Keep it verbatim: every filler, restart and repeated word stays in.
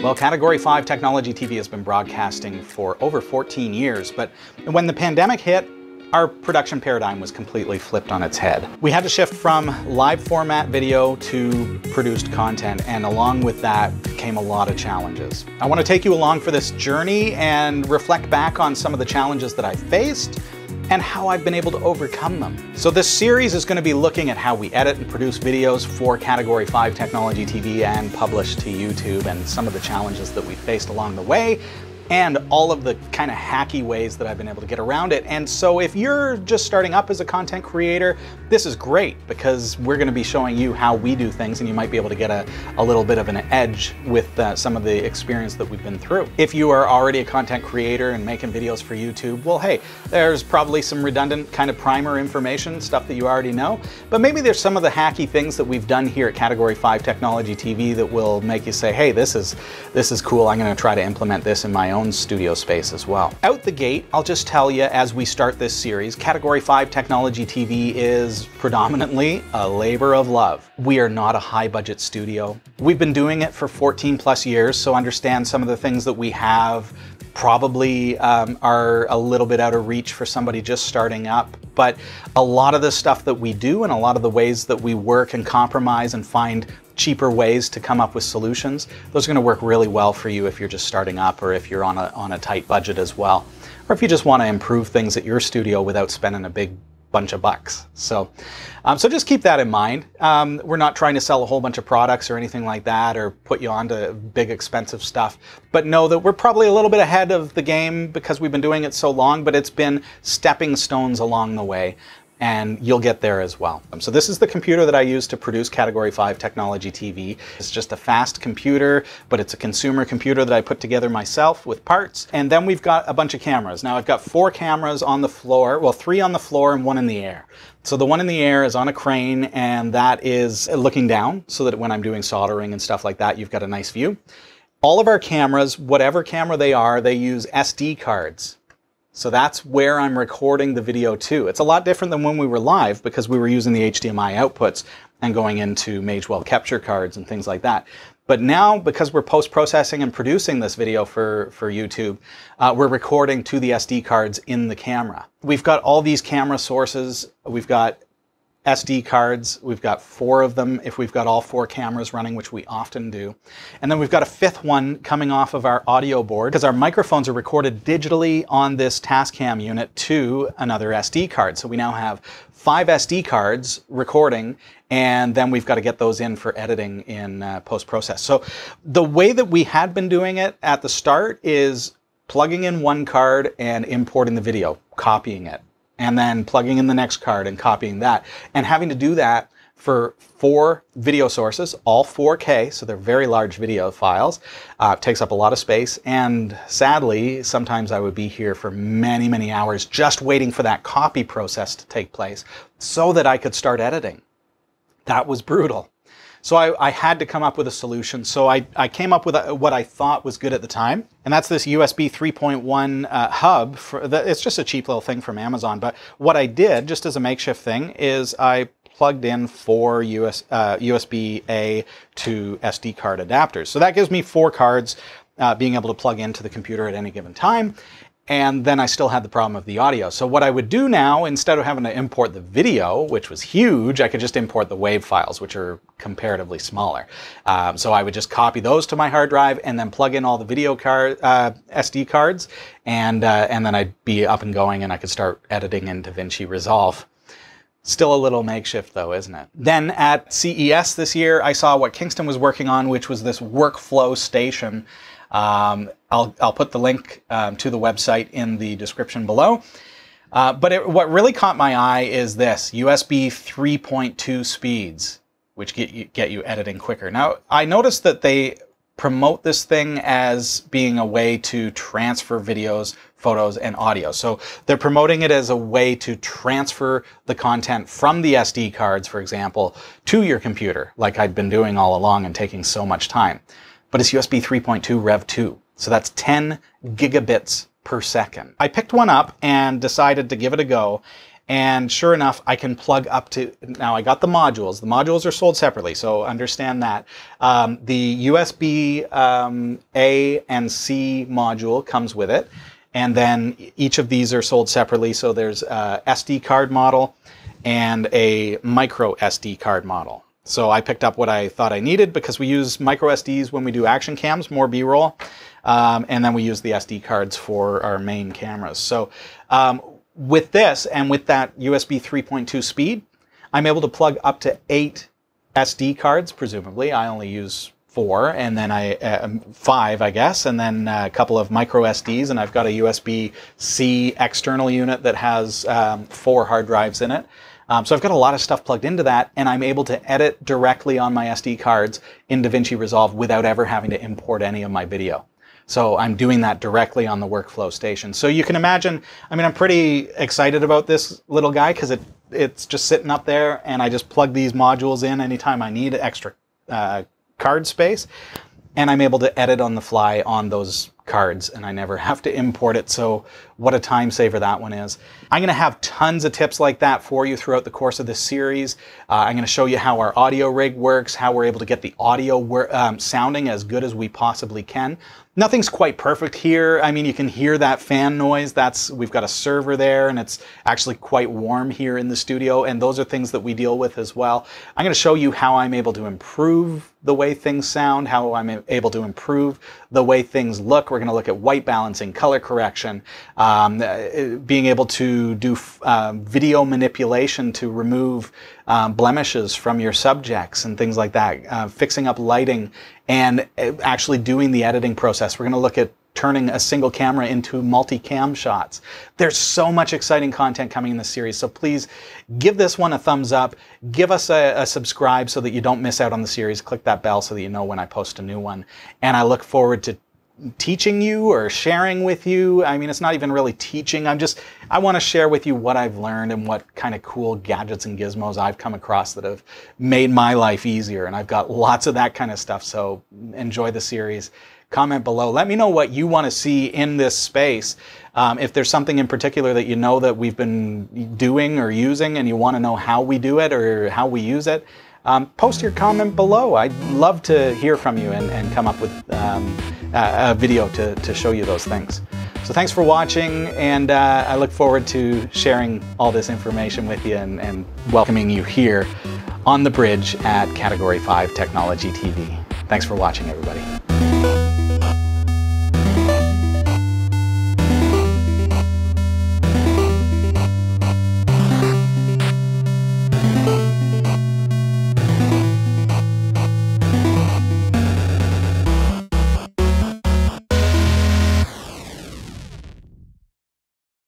Well, Category five Technology T V has been broadcasting for over fourteen years, but when the pandemic hit, our production paradigm was completely flipped on its head. We had to shift from live format video to produced content, and along with that came a lot of challenges. I want to take you along for this journey and reflect back on some of the challenges that I faced and how I've been able to overcome them. So this series is going to be looking at how we edit and produce videos for Category five Technology T V and publish to YouTube, and some of the challenges that we faced along the way, and all of the kind of hacky ways that I've been able to get around it. And so if you're just starting up as a content creator, this is great because we're going to be showing you how we do things, and you might be able to get a, a little bit of an edge with uh, some of the experience that we've been through. If you are already a content creator and making videos for YouTube, well, hey, there's probably some redundant kind of primer information, stuff that you already know, but maybe there's some of the hacky things that we've done here at Category five Technology T V that will make you say, hey, this is, this is cool. I'm going to try to implement this in my own studio space as well. Out the gate, I'll just tell you as we start this series, Category five Technology T V is predominantly a labor of love. We are not a high budget studio. We've been doing it for fourteen plus years, so understand some of the things that we have probably um, are a little bit out of reach for somebody just starting up. But a lot of the stuff that we do and a lot of the ways that we work and compromise and find cheaper ways to come up with solutions, those are going to work really well for you if you're just starting up, or if you're on a, on a tight budget as well, or if you just want to improve things at your studio without spending a big bunch of bucks. So, um, so just keep that in mind. Um, we're not trying to sell a whole bunch of products or anything like that, or put you onto big expensive stuff, but know that we're probably a little bit ahead of the game because we've been doing it so long, but it's been stepping stones along the way, and you'll get there as well. So this is the computer that I use to produce Category five Technology T V. It's just a fast computer, but it's a consumer computer that I put together myself with parts. And then we've got a bunch of cameras. Now I've got four cameras on the floor, well, three on the floor and one in the air. So the one in the air is on a crane, and that is looking down so that when I'm doing soldering and stuff like that, you've got a nice view. All of our cameras, whatever camera they are, they use S D cards. So that's where I'm recording the video to. It's a lot different than when we were live because we were using the H D M I outputs and going into Magewell capture cards and things like that. But now, because we're post-processing and producing this video for, for YouTube, uh, we're recording to the S D cards in the camera. We've got all these camera sources. We've got S D cards. We've got four of them if we've got all four cameras running, which we often do. And then we've got a fifth one coming off of our audio board because our microphones are recorded digitally on this Tascam unit to another S D card. So we now have five S D cards recording, and then we've got to get those in for editing in uh, post-process. So the way that we had been doing it at the start is plugging in one card and importing the video, copying it, and then plugging in the next card and copying that, and having to do that for four video sources, all four K, so they're very large video files. Uh, it takes up a lot of space, and sadly, sometimes I would be here for many, many hours just waiting for that copy process to take place so that I could start editing. That was brutal. So I, I had to come up with a solution. So I, I came up with a, what I thought was good at the time, and that's this U S B three point one uh, hub. For the, it's just a cheap little thing from Amazon, but what I did, just as a makeshift thing, is I plugged in four U S, uh, U S B A to S D card adapters. So that gives me four cards uh, being able to plug into the computer at any given time. And then I still had the problem of the audio. So what I would do now, instead of having to import the video, which was huge, I could just import the WAV files, which are comparatively smaller. Um, so I would just copy those to my hard drive and then plug in all the video card, uh, S D cards, and, uh, and then I'd be up and going, and I could start editing in DaVinci Resolve. Still a little makeshift though, isn't it? Then at C E S this year, I saw what Kingston was working on, which was this workflow station. Um, I'll, I'll put the link um, to the website in the description below. Uh, but it, what really caught my eye is this, U S B three point two speeds, which get you, get you editing quicker. Now, I noticed that they promote this thing as being a way to transfer videos, photos, and audio. So they're promoting it as a way to transfer the content from the S D cards, for example, to your computer, like I'd been doing all along and taking so much time. But it's U S B three point two Rev two. So that's ten gigabits per second. I picked one up and decided to give it a go. And sure enough, I can plug up to, now I got the modules. The modules are sold separately, so understand that. Um, the U S B um, A and C module comes with it. And then each of these are sold separately. So there's a S D card model and a micro S D card model. So I picked up what I thought I needed because we use micro S Ds when we do action cams, more B-roll. Um, and then we use the S D cards for our main cameras. So um, with this and with that U S B three point two speed, I'm able to plug up to eight S D cards, presumably. I only use four, and then I uh, five, I guess, and then a couple of micro S Ds, and I've got a U S B C external unit that has um, four hard drives in it. Um, so I've got a lot of stuff plugged into that, and I'm able to edit directly on my S D cards in DaVinci Resolve without ever having to import any of my video. So I'm doing that directly on the Workflow Station. So you can imagine, I mean, I'm pretty excited about this little guy because it, it's just sitting up there, and I just plug these modules in anytime I need extra uh, card space, and I'm able to edit on the fly on those cards, and I never have to import it. So what a time saver that one is. I'm going to have tons of tips like that for you throughout the course of this series. Uh, I'm going to show you how our audio rig works, how we're able to get the audio um, sounding as good as we possibly can. Nothing's quite perfect here. I mean, you can hear that fan noise. That's, we've got a server there, and it's actually quite warm here in the studio, and those are things that we deal with as well. I'm going to show you how I'm able to improve the way things sound, how I'm able to improve the way things look. We're going to look at white balancing, color correction, um, being able to do uh, video manipulation to remove um, blemishes from your subjects and things like that, uh, fixing up lighting, and actually doing the editing process. We're going to look at turning a single camera into multi-cam shots. There's so much exciting content coming in this series, so please give this one a thumbs up. Give us a, a subscribe so that you don't miss out on the series. Click that bell so that you know when I post a new one. And I look forward to teaching you or sharing with you. I mean, it's not even really teaching. I'm just, I want to share with you what I've learned and what kind of cool gadgets and gizmos I've come across that have made my life easier. And I've got lots of that kind of stuff. So enjoy the series. Comment below. Let me know what you want to see in this space. Um, if there's something in particular that you know that we've been doing or using and you want to know how we do it or how we use it, um, post your comment below. I'd love to hear from you and, and come up with um, a, a video to, to show you those things. So thanks for watching, and uh, I look forward to sharing all this information with you and, and welcoming you here on the bridge at Category five Technology T V. Thanks for watching, everybody.